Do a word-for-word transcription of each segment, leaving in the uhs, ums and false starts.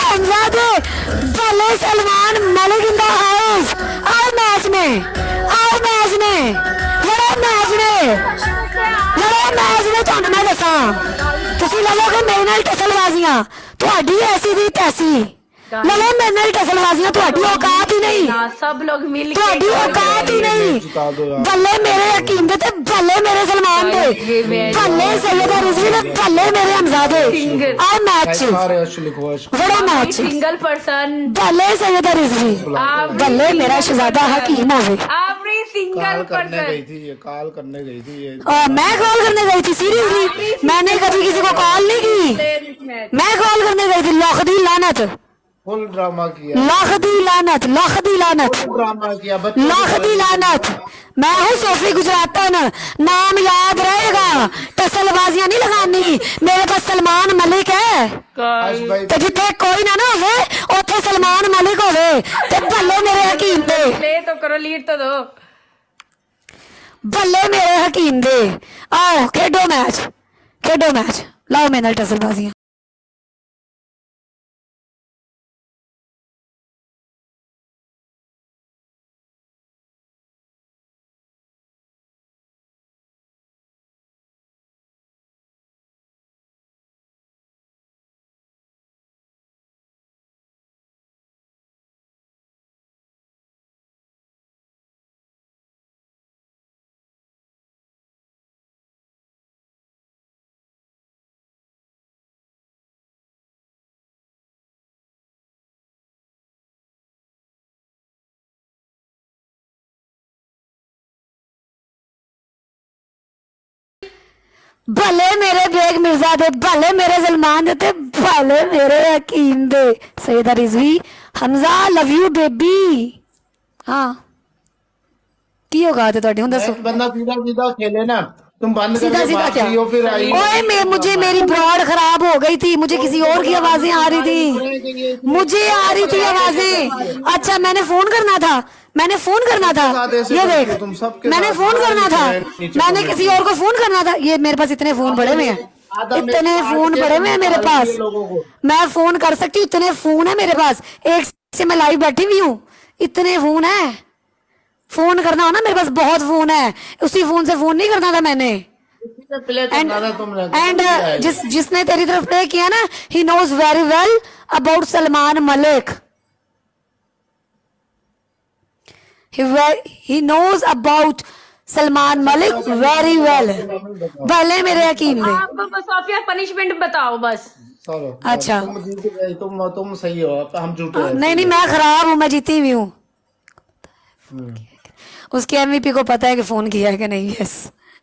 हमजादे भले Salman Malik in the house. आओ match में, आओ मैच में, लड़ो मैच में, लड़ो मैच में। तुहानू मैं दसा तुसीं लवोगे मेरे नाल टसलबाजियां, तुहाडी ऐसी दी तैसी। ललो मेरे नाल टसलबाजियां, तुहाडी औकात ही नहीं। सब लोग मिल के तुहाडी औकात ही नहीं। भले मेरे हकीम दे ते भले मेरे सलमान दे, भले सैयदा रिजवी दे, भले मेरे हमजादे। आओ मैच बड़ा मैच, सिंगल पर्सन भले सैयदा रिजवी, भले मेरा शहजादा हकीम होवे। आपने सिंगल करने गई पर्सन थी, ये कॉल करने गई थी ये। और मैं कॉल करने गई थी, सीरियसली मैंने कभी किसी को कॉल नहीं की। मैं कॉल करने गई थी। लाख दी लानत, फुल ड्रामा किया, लाख दी लानत, लाख दी लानत, ड्रामा किया, लाख दी लानत। मैं हूँ सोफी गुजरातन, नाम याद रहेगा। टसलबाजियां नहीं लगानी, मेरे पास सलमान मलिक है। तो जिथे कोई ना ना होवे उथे सलमान मलिक होवे ते भले मेरे हकीम दे। ले तो करो, लीड तो दो। भले मेरे हकीम दे। आओ खेडो मैच, खेडो मैच, लाओ मेरे नाल टसलबाजियां। भले मेरे बेग मिर्जा दे, भले मेरे सलमान दे, भले मेरे हकीम दे। Syeda Rizvi, Hamza love you baby. हाँ की होगा तुहाडी हुन दसो। बंदा सीधा सीधा खेले ना, तुम बंद सीधा करके सीधा बात क्या? कियो, फिर आई ओए मैं मुझे मेरी ब्रॉड खराब हो गई थी, मुझे किसी और की आवाजें आ रही थी, मुझे आ रही थी आवाजें। अच्छा मैंने फोन करना था, मैंने फोन करना था, ये देख मैंने फोन करना था, मैंने किसी और को फोन करना था। ये मेरे पास इतने फोन पड़े हुए हैं, इतने फोन पड़े हुए हैं मेरे पास, मैं फोन कर सकती हूँ, इतने फोन है मेरे पास। एक से मैं लाइव बैठी हुई हूँ, इतने फोन है। फोन करना हो ना मेरे पास बहुत फोन है, उसी फोन से फोन नहीं करना था मैंने। एंड जिस जिसने तेरी तरफ प्ले किया ना, he knows very well about Salman Malik, he knows about Salman Malik very well. भले मेरे यकीन में आप बस सोफिया पनिशमेंट बताओ बस। अच्छा तुम जीत गए, तुम तुम सही हो, हम झूठे हैं। नहीं नहीं मैं खराब हूँ, मैं जीती हुई हूँ। उसके एमवीपी को पता है कि फोन किया है कि नहीं। यस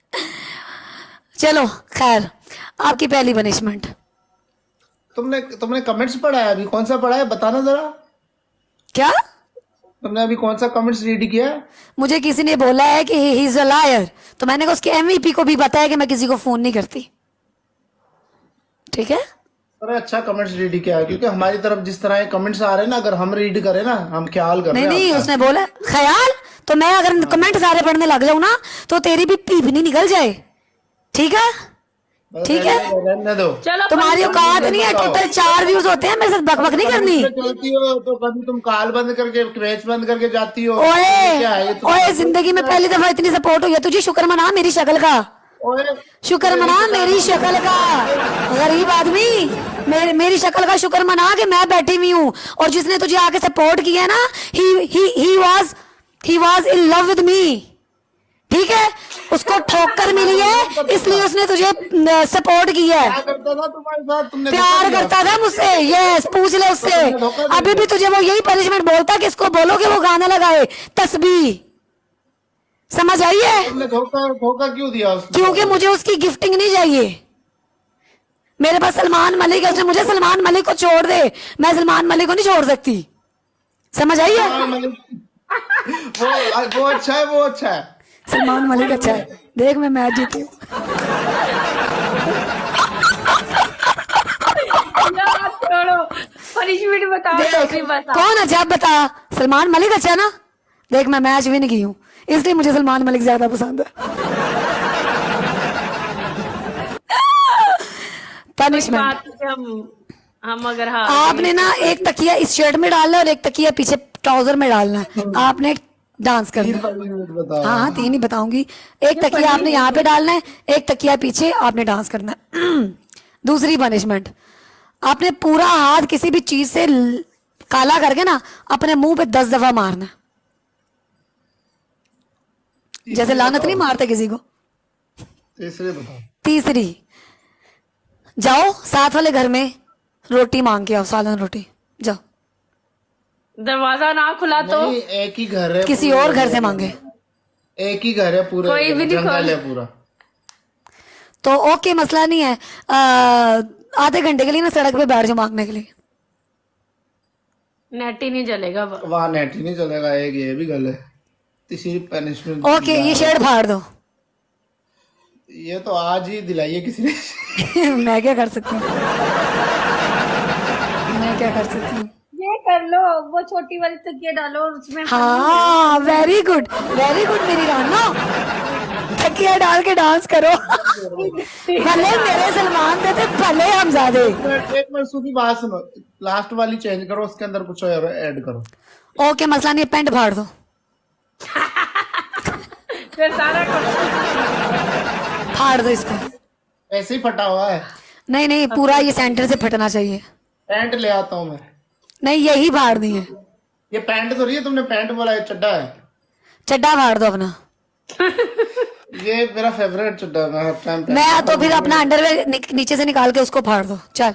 चलो खैर, आपकी पहली पनिशमेंट। तुमने तुमने कमेंट्स पढ़ा है अभी? कौन सा पढ़ा है बताना जरा। क्या तुमने अभी कौन सा कमेंट्स रीड किया? मुझे किसी ने बोला है कि ही इज अ लायर, तो मैंने कहा उसके एमवीपी को भी बताया कि मैं किसी को फोन नहीं करती। ठीक है, अरे अच्छा कमेंट्स रीड किया है, क्योंकि हमारी तरफ जिस तरह कमेंट्स आ रहे हैं ना, अगर हम रीड करें ना, हम ख्याल कर रहे नहीं हैं नहीं आपका। उसने बोला ख्याल, तो मैं अगर कमेंट सारे पढ़ने लग जाऊं ना तो तेरी भी पीपनी निकल जाए। ठीक है ठीक है, रहने दो। चलो तुम्हारी औकात नहीं है, टोटल चार व्यूज होते हैं, मेरे साथ बकबक नहीं करनी। चलती हो तो कभी तुम कॉल बंद करके मैच बंद करके जाती हो। ओए क्या है ये? तुम- ओए जिंदगी में पहली दफा इतनी सपोर्ट हुई है तुझे, शुक्र मना मेरी शक्ल का, ओए, शुक्र मना मेरी शक्ल का। गरीब आदमी, मेरी मेरी शक्ल का शुक्र मना कि मैं बैठी हुई हूँ, और जिसने तुझे आके सपोर्ट किया ना, he he he was he was in love with me. ठीक है, उसको ठोकर मिली है इसलिए उसने तुझे सपोर्ट किया है। क्या करता था तुम्हारे साथ? तुमने प्यार करता था मुझसे, यस पूछ ले उससे। अभी भी तुझे वो यही पनिशमेंट बोलता कि इसको बोलो कि वो गाना लगाए तस्बीह। समझ आई है? तुमने धोखा धोखा क्यों दिया उसने? क्योंकि मुझे उसकी गिफ्टिंग नहीं चाहिए। मेरे पास सलमान मलिक है, उसने मुझे सलमान मलिक को छोड़ दे, मैं सलमान मलिक को नहीं छोड़ सकती। समझ आई है? वो वो अच्छा है, वो अच्छा है। सलमान मलिक अच्छा है। देख मैं मैच जीती हूँ। छोड़ो, पनिशमेंट बताओ। सोफी बताओ कौन अच्छा बता। सलमान मलिक अच्छा है ना? देख मैं मैच विन की हूँ, इसलिए मुझे सलमान मलिक ज्यादा पसंद है। पनिशमेंट हम अगर हाँ आपने ना एक तकिया इस शर्ट में डालना है और एक तकिया पीछे ट्राउजर में डालना है। आपने डांस करना है। हाँ हाँ तीन ही बताऊंगी। एक तकिया आपने यहाँ पे डालना है, एक तकिया पीछे आपने डांस करना है। दूसरी पनिशमेंट, आपने पूरा हाथ किसी भी चीज से काला करके ना अपने मुंह पे दस दफा मारना है। जैसे लानत नहीं मारते किसी को। तीसरी बताओ। तीसरी, जाओ साथ वाले घर में रोटी मांग के आओ, सालन रोटी। जाओ, दरवाजा ना खुला तो नहीं, एक ही घर है, किसी और घर से मांगे। एक ही घर है, पूरा कोई भी नहीं जंगल है पूरा। तो ओके, मसला नहीं है। आ, आधे घंटे के लिए ना सड़क पे बैठ जाओ मांगने के लिए। नेट ही नहीं चलेगा। वहाँ नेट ही नहीं चलेगा। एक ये भी गल है। तीसरी पनिशमेंट, ओके, ये शर्ट फाड़ दो। ये तो आज ही दिलाई है किसी ने। मैं क्या कर सकती हूँ, मैं क्या कर सकती हूँ। ये कर लो, वो छोटी वाली तकिया डालो उसमें। हाँ वेरी गुड, वेरी गुड मेरी राना। तकिया डाल के डांस करो। भले मेरे सलमान थे, भले हमजादे। एक मिनट सुनी बात सुनो, लास्ट वाली चेंज करो, उसके अंदर कुछ और ऐड करो। ओके मसला नहीं, पैंट फाड़ दो। फिर सारा फाड़ दो इसको। ऐसे ही फटा हुआ है। नहीं नहीं, पूरा ये सेंटर से फटना चाहिए। पैंट ले आता हूँ मैं। नहीं, यही फाड़ दी है। ये पैंट तो नहीं है, तुमने पैंट बोला है, चड्डा है। चड्डा फाड़ दो अपना। ये मेरा फेवरेट चड्डा है, मैं हर टाइम। मैं तो फिर अपना अंडरवेयर नि, नीचे से निकाल के उसको फाड़ दो। चल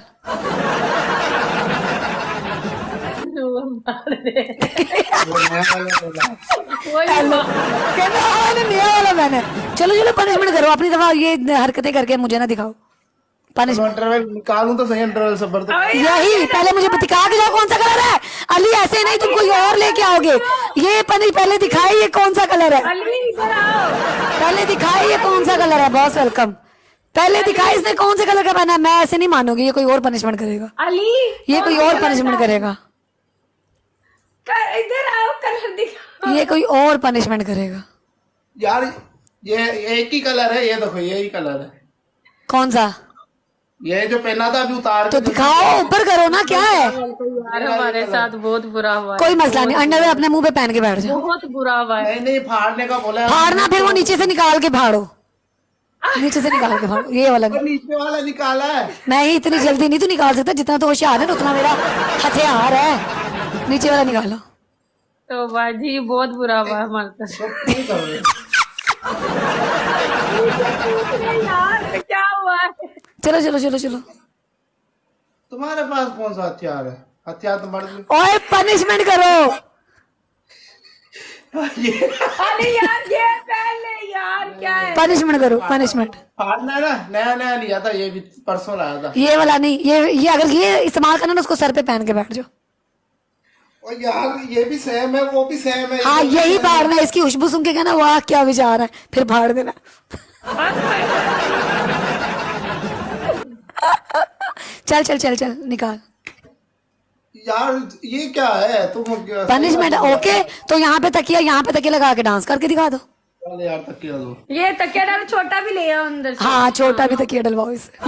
नया वाला मैंने। चलो चलो पनिशमेंट करो अपनी दफा। ये हरकतें करके मुझे ना दिखाओ। पनिशमेंट अंडरवेयर निकालूं तो सही, अंडरवेयर से भर दो। यही पहले मुझे दिखा के जाओ कौन सा कलर है। अली ऐसे नहीं, तुम कोई और लेके आओगे। ये पनी पहले दिखाई ये कौन सा कलर है। अली इधर आओ। पहले दिखाई ये कौन सा कलर है। Boss welcome. पहले दिखाई इसने कौन से कलर का पहना है। मैं ऐसे नहीं मानूंगी, ये कोई और पनिशमेंट करेगा। अली ये कोई और पनिशमेंट करेगा। इधर आओ, कलर दिखाओ। ये कोई और पनिशमेंट करेगा। यार ये एक ही कलर है, ये देखो यही कलर है। कौन सा? ये जो पहना था अभी उतार तो दिखाओ, ऊपर करो ना, क्या है। यार हमारे साथ बहुत बुरा हुआ है। कोई मसला नहीं, अंडरवेयर अपने मुंह पे पहन के बैठ जाओ। बहुत बुरा हुआ है। नहीं नहीं, फाड़ने का बोला है। फाड़ना फिर वो नीचे से निकाल के फाड़ो। नीचे से निकाल के फाड़ो, ये वाला नहीं। नीचे वाला निकाला है। नहीं, इतनी जल्दी नहीं तू निकाल सकता। जितना तो होशियार है ना उतना मेरा हथियार है। नीचे वाला निकालो। तो बाजी बहुत बुरा हुआ है हमारे साथ। यार क्या हुआ है? चलो चलो चलो चलो। तुम्हारे पास कौन सा हथियार है? हथियार तो मर्द में। ओए पनिशमेंट करो। अरे यार ये पहले यार क्या है? पनिशमेंट करो, पनिशमेंट। फाड़ना है ना, नया नया लिया था, ये भी परसों लाया था। ये वाला नहीं, ये ये अगर ये इस्तेमाल करना ना उसको सर पे पहन के बैठ जाओ। और यार ये भी सेम है, वो भी सेम है। हाँ यही फाड़ना है। इसकी खुशबू सुन के कहना वाह क्या विचार है, फिर फाड़ देना। चल चल चल चल निकाल। यार ये क्या है? तुम पनिशमेंट ओके। तो यहाँ पे तकिया, यहाँ पे तकिया लगा के डांस करके दिखा दो। यार तकिया दो। ये तकिया डाल, छोटा भी ले आओ अंदर से। हाँ छोटा भी तकिया डलवाओ इससे।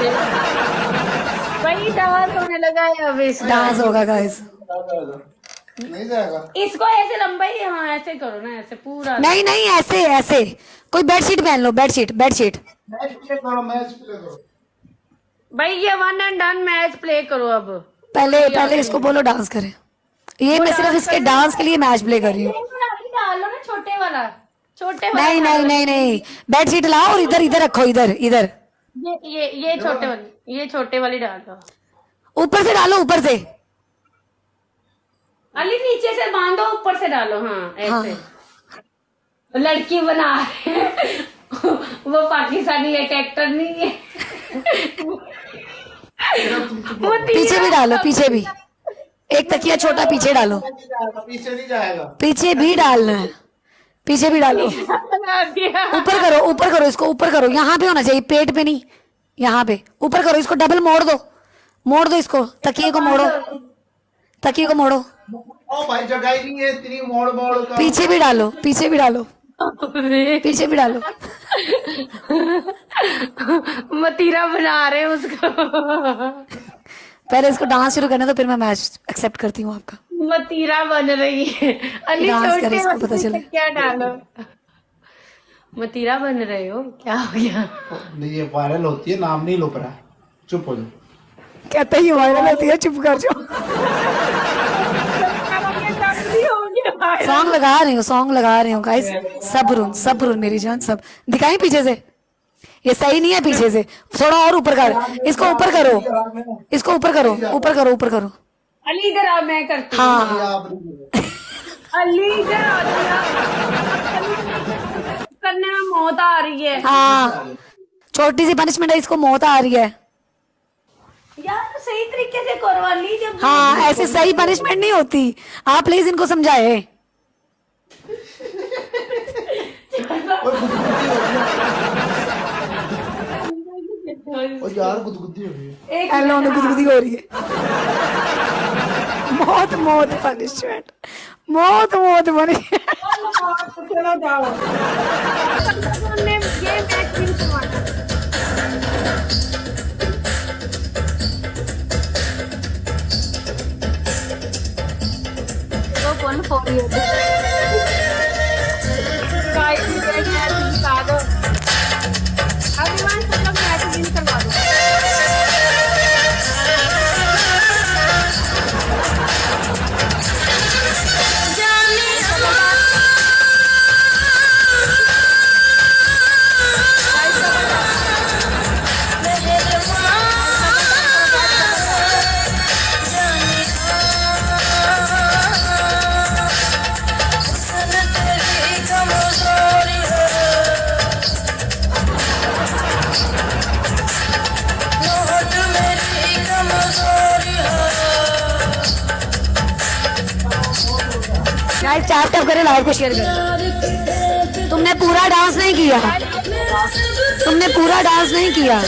वही डांस होने लगा है अब इस डांस होगा गाइस। नहीं जाएगा इसको ऐसे लंबाई। हाँ ऐसे करो ना, ऐसे पूरा। नहीं नहीं, ऐसे ऐसे। कोई बेडशीट पहन लो, बेडशीट बेडशीट। मैच प्ले करो, मैच प्ले करो भाई। ये one and done match play करो अब। पहले पहले इसको बोलो डांस करे। ये मैं सिर्फ इसके डांस के लिए मैच प्ले कर रही हूँ। डाल लो ना छोटे वाला, छोटे वाला। नहीं नहीं नहीं नहीं, बेडशीट लाओ और इधर इधर रखो, इधर इधर। ये ये ये छोटे वाली, ये छोटे वाली डाल दो। ऊपर से डालो, ऊपर से। अली नीचे से बांधो, ऊपर से डालो। हाँ ऐसे। हाँ। लड़की बना वो पाकिस्तानी एक एक्टर नहीं है। वो पीछे भी डालो, पीछे भी। एक तकिया छोटा पीछे डालो। पीछे नहीं जाएगा, पीछे भी डालना है, पीछे भी डालो। ऊपर करो, ऊपर करो इसको, ऊपर करो। यहाँ पे होना चाहिए, पेट पे नहीं, यहाँ पे। ऊपर करो इसको, डबल मोड़ दो, मोड़ दो इसको। तकिए को मोड़ो, तकिए को मोड़ो। ओ भाई जगह ही नहीं है इतनी, मोड़ मोड़ का। पीछे भी डालो, पीछे भी डालो, पीछे भी डालो। मतीरा बना रहे उसको। पहले इसको डांस शुरू करना तो फिर मैं मैच एक्सेप्ट करती हूँ आपका। मतीरा बन रही है अली, डांस करे छोटे इसको पता बच्चे चले। क्या डालो, मतीरा बन रहे हो, क्या हो गया? नहीं ये वायरल होती है, नाम नहीं लुप रहा, चुप हो जाओ। कहते ही वायरल होती है, चुप कर जाओ। सॉन्ग लगा रही हूँ, सॉन्ग लगा रही हूँ गाइस, सब्र सब्र मेरी जान। सब दिखाई पीछे से, ये सही नहीं है पीछे से, थोड़ा और ऊपर कर, इसको ऊपर करो, इसको ऊपर करो, ऊपर करो, ऊपर करो। अली इधर आ, मैं करती हूँ। हाँ अली इधर आ करने में मौत आ रही है। हाँ, छोटी सी पनिशमेंट है, इसको मौत आ रही है। यार सही तरीके से करो अली, जब हाँ ऐसे सही पनिशमेंट नहीं होती, आप प्लीज इनको समझाए। और यार गुदगुदी हो रही है, हेलो गुदगुदी हो रही है। मौत मौत पनिशमेंट, मौत मौत पनिशमेंट। चलो जाओ, ये मैच विन करवाना। तो कौन फोड़ी है? गाइस ये मैच जिता दो, अभिमान सब लोग मैच विन करवा दो। गाइस टैप टैप करें, लाइव को शेयर करें। तुमने पूरा डांस नहीं किया, तुमने पूरा डांस नहीं किया।